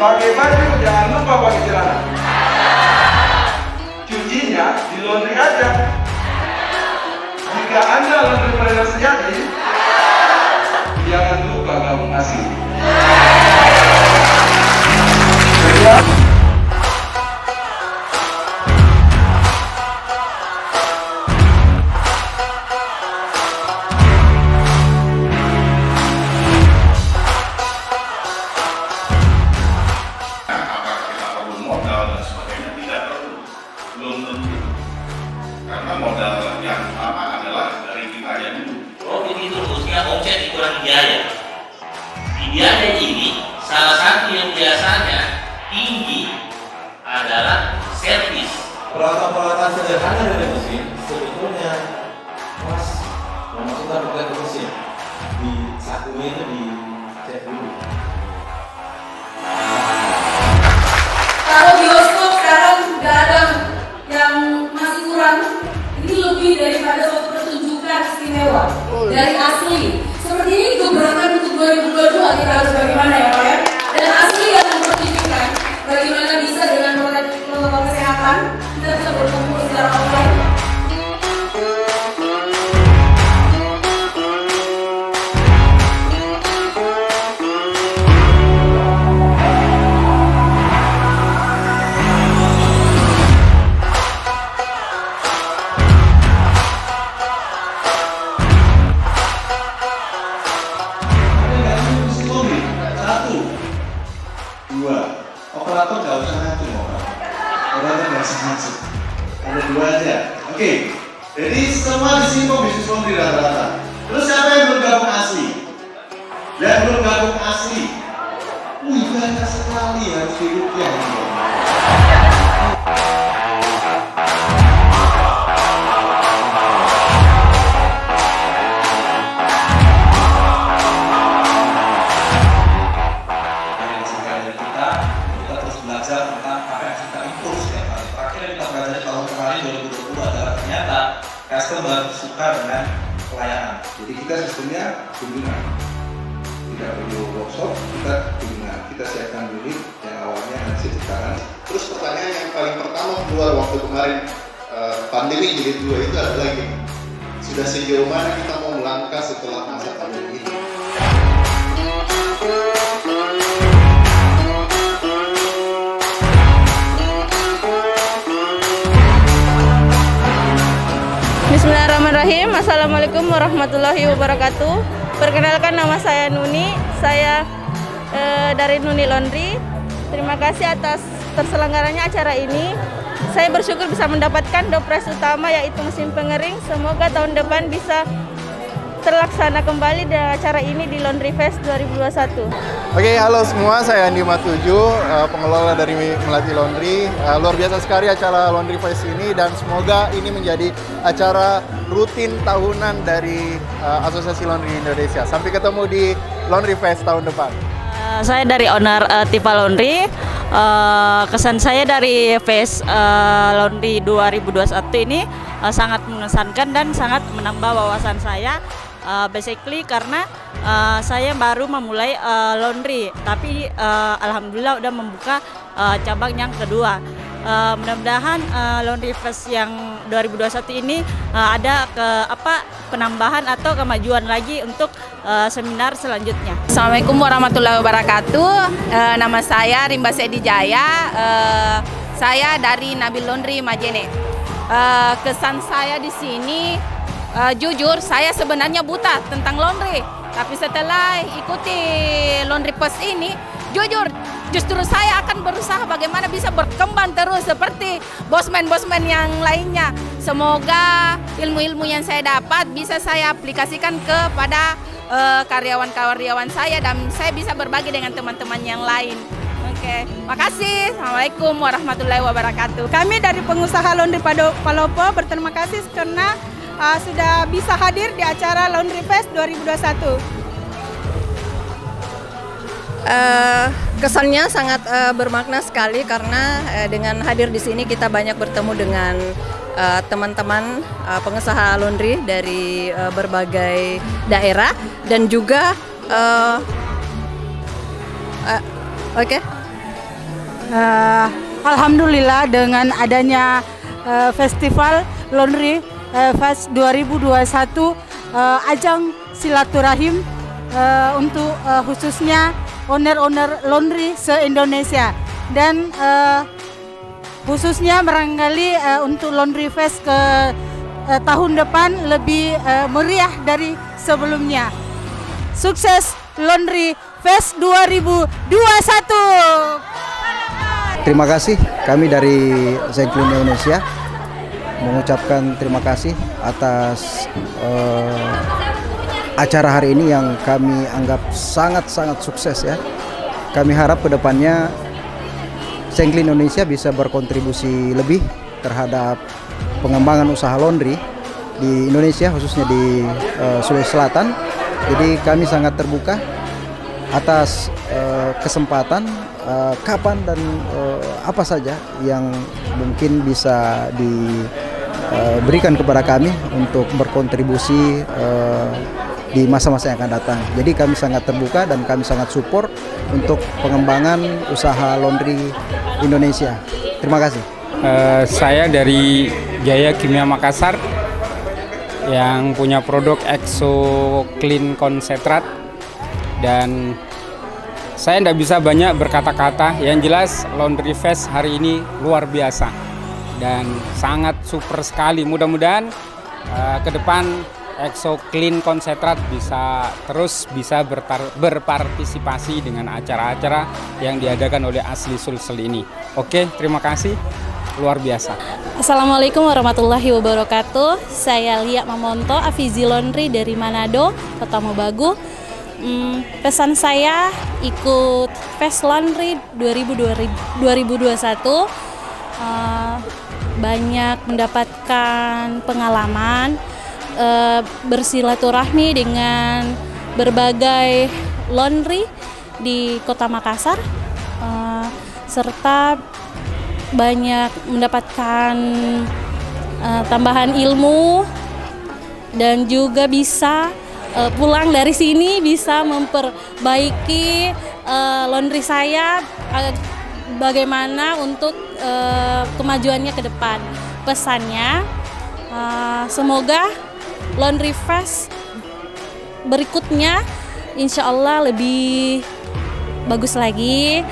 pakai baju jangan lupa pakai celana. Cucinya di laundry aja. Jika Anda laundry planner sejati, jangan lupa gabung asli. Karena modal yang utama adalah dari kitanya dulu. Profit itu harusnya omset dikurangi biaya. Di biaya ini salah satu yang biasanya tinggi adalah servis. Peralatan-peralatan sederhana dari mesin sebetulnya mas memasukkan ke mesin di sakunya itu dicek dulu. Kalau bioskop sekarang nggak ada yang masih kurang, ini lebih daripada suatu pertunjukan istimewa dari asli. Seperti ini gebrakan untuk 2022 kita harus bagaimana ya Pak ya? Dan asli yang mempertunjukkan bagaimana bisa dengan protokol kesehatan kita bisa berkumpul secara online. Operator nggak usah ngatur operator nggak usah masuk, ada dua aja. Oke, jadi semua di sini kok bisnis laundry rata-rata. Terus siapa yang belum gabung asli? Yang belum gabung asli, banyak sekali harus dirupiah. Belajar tentang apa yang kita improve setiap hari. Terakhir yang kita pelajari tahun kemarin 2020 adalah ternyata customer suka dengan pelayanan. Jadi kita sistemnya kunjungan, tidak perlu workshop, kita kunjungan. Kita siapkan unit yang awalnya hasil sekarang. Terus pertanyaan yang paling pertama keluar waktu kemarin pandemi jilid 2 itu adalah gini, sudah sejauh mana kita mau melangkah setelah masa pandemi ini? Bismillahirrahmanirrahim. Assalamualaikum warahmatullahi wabarakatuh. Perkenalkan, nama saya Nuni. Saya dari Nuni Laundry. Terima kasih atas terselenggaranya acara ini. Saya bersyukur bisa mendapatkan door prize utama yaitu mesin pengering. Semoga tahun depan bisa terlaksana kembali dengan acara ini di Laundry Fest 2021. Oke, halo semua, saya Andi Matuju, pengelola dari Melati Laundry. Luar biasa sekali acara Laundry Fest ini dan semoga ini menjadi acara rutin tahunan dari Asosiasi Laundry Indonesia. Sampai ketemu di Laundry Fest tahun depan. Saya dari owner Tifa Laundry. Kesan saya dari Fest Laundry 2021 ini sangat mengesankan dan sangat menambah wawasan saya. Basically karena saya baru memulai laundry, tapi alhamdulillah udah membuka cabang yang kedua. Mudah-mudahan Laundry Fest yang 2021 ini ada penambahan atau kemajuan lagi untuk seminar selanjutnya. Assalamualaikum warahmatullahi wabarakatuh. Nama saya Rimba Sedi Jaya. Saya dari Nabil Laundry Majene. Kesan saya di sini, jujur saya sebenarnya buta tentang laundry, tapi setelah ikuti Laundry Fest ini, jujur justru saya akan berusaha bagaimana bisa berkembang terus seperti bosman-bosman yang lainnya. Semoga ilmu-ilmu yang saya dapat bisa saya aplikasikan kepada karyawan-karyawan saya dan saya bisa berbagi dengan teman-teman yang lain. Oke, makasih. Assalamualaikum warahmatullahi wabarakatuh. Kami dari pengusaha Laundry Palopo berterima kasih karena sudah bisa hadir di acara Laundry Fest 2021. Kesannya sangat bermakna sekali karena dengan hadir di sini kita banyak bertemu dengan teman-teman pengusaha laundry dari berbagai daerah dan juga Alhamdulillah dengan adanya Festival Laundry Fest 2021, ajang silaturahim untuk khususnya owner-owner laundry se-Indonesia, dan khususnya barangkali untuk Laundry Fest ke tahun depan lebih meriah dari sebelumnya. Sukses Laundry Fest 2021. Terima kasih, kami dari Zenklin Indonesia mengucapkan terima kasih atas acara hari ini yang kami anggap sangat-sangat sukses ya. Kami harap kedepannya Zenklin Indonesia bisa berkontribusi lebih terhadap pengembangan usaha laundry di Indonesia, khususnya di Sulawesi Selatan. Jadi kami sangat terbuka atas kesempatan kapan dan apa saja yang mungkin bisa diberikan kepada kami untuk berkontribusi di masa-masa yang akan datang. Jadi kami sangat terbuka dan kami sangat support untuk pengembangan usaha laundry Indonesia. Terima kasih. Saya dari Jaya Kimia Makassar yang punya produk Exo Clean Concentrat, dan saya tidak bisa banyak berkata-kata. Yang jelas Laundry Fest hari ini luar biasa dan sangat super sekali. Mudah-mudahan ke depan Exo Clean Concentrat bisa berpartisipasi dengan acara-acara yang diadakan oleh Asli Sulsel ini. Oke, terima kasih. Luar biasa. Assalamualaikum warahmatullahi wabarakatuh. Saya Lia Mamonto, Afizi Laundry dari Manado, Kota Mobagu. Pesan saya ikut Fest Laundry 2021, banyak mendapatkan pengalaman, bersilaturahmi dengan berbagai laundry di Kota Makassar, serta banyak mendapatkan tambahan ilmu, dan juga bisa pulang dari sini bisa memperbaiki laundry saya, bagaimana untuk kemajuannya ke depan. Pesannya, semoga Laundry Fest berikutnya insya Allah lebih bagus lagi,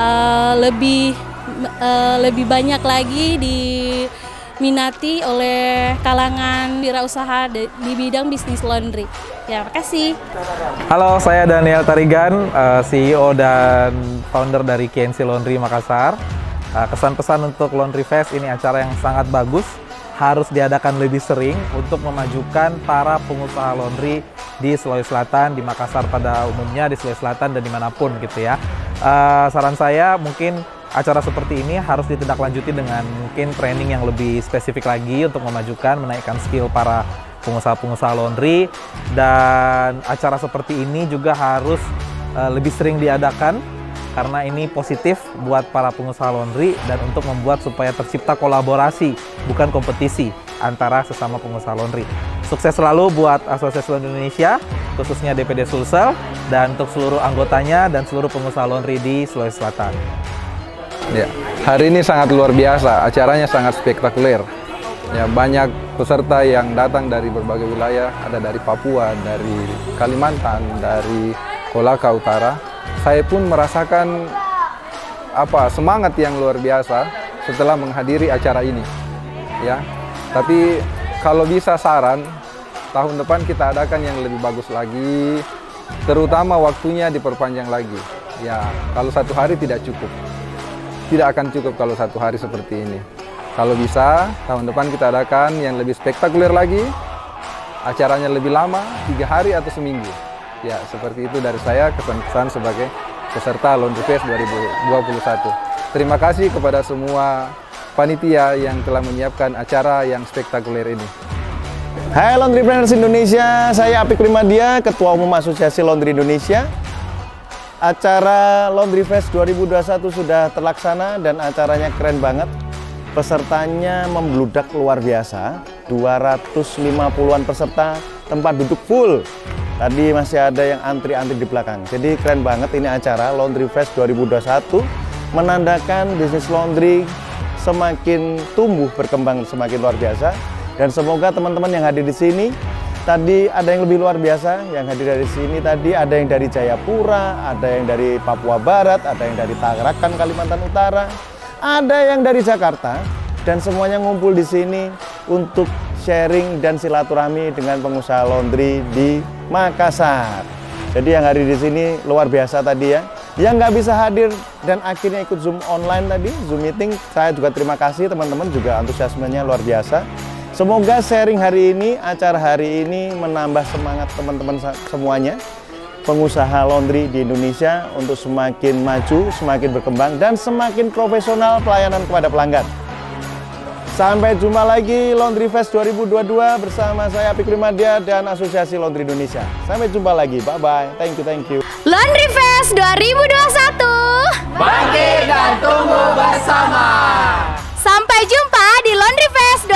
lebih banyak lagi diminati oleh kalangan wirausaha di bidang bisnis laundry. Terima kasih. Halo, saya Daniel Tarigan, CEO dan founder dari KNC Laundry Makassar. Kesan-pesan untuk Laundry Fest ini acara yang sangat bagus, harus diadakan lebih sering untuk memajukan para pengusaha laundry di Sulawesi Selatan, di Makassar pada umumnya, di Sulawesi Selatan dan dimanapun gitu ya. Saran saya mungkin acara seperti ini harus ditindaklanjuti dengan mungkin training yang lebih spesifik lagi untuk memajukan, menaikkan skill para pengusaha-pengusaha laundry, dan acara seperti ini juga harus lebih sering diadakan karena ini positif buat para pengusaha laundry dan untuk membuat supaya tercipta kolaborasi bukan kompetisi antara sesama pengusaha laundry. Sukses selalu buat Asosiasi Laundry Indonesia, khususnya DPD Sulsel, dan untuk seluruh anggotanya dan seluruh pengusaha laundry di Sulawesi Selatan. Ya, hari ini sangat luar biasa, acaranya sangat spektakuler. Ya, banyak peserta yang datang dari berbagai wilayah, ada dari Papua, dari Kalimantan, dari Kolaka Utara. Saya pun merasakan semangat yang luar biasa setelah menghadiri acara ini. Ya, tapi kalau bisa saran, tahun depan kita adakan yang lebih bagus lagi, terutama waktunya diperpanjang lagi. Ya, kalau satu hari tidak cukup. Tidak akan cukup kalau satu hari seperti ini. Kalau bisa, tahun depan kita adakan yang lebih spektakuler lagi, acaranya lebih lama, 3 hari atau seminggu. Ya, seperti itu dari saya, kesan-kesan sebagai peserta Laundry Fest 2021. Terima kasih kepada semua panitia yang telah menyiapkan acara yang spektakuler ini. Hai Laundrypreneurs Indonesia, saya Apik Primadia, Ketua Umum Asosiasi Laundry Indonesia. Acara Laundry Fest 2021 sudah terlaksana dan acaranya keren banget. Pesertanya membludak luar biasa, 250-an peserta, tempat duduk full. Tadi masih ada yang antri-antri di belakang. Jadi keren banget ini acara Laundry Fest 2021. menandakan bisnis laundry semakin tumbuh berkembang semakin luar biasa. Dan semoga teman-teman yang hadir di sini, tadi ada yang lebih luar biasa yang hadir dari sini, tadi ada yang dari Jayapura, ada yang dari Papua Barat, ada yang dari Tarakan Kalimantan Utara, ada yang dari Jakarta, dan semuanya ngumpul di sini untuk sharing dan silaturahmi dengan pengusaha laundry di Makassar. Jadi yang hadir di sini luar biasa tadi ya. Yang nggak bisa hadir dan akhirnya ikut Zoom online tadi, Zoom meeting, saya juga terima kasih teman-teman, juga antusiasmenya luar biasa. Semoga sharing hari ini, acara hari ini menambah semangat teman-teman semuanya, pengusaha laundry di Indonesia untuk semakin maju, semakin berkembang, dan semakin profesional pelayanan kepada pelanggan. Sampai jumpa lagi Laundry Fest 2022 bersama saya Fikri Madya dan Asosiasi Laundry Indonesia. Sampai jumpa lagi, bye-bye, thank you. Laundry Fest 2021. Bangkit dan tumbuh bersama. Sampai jumpa di Laundry Fest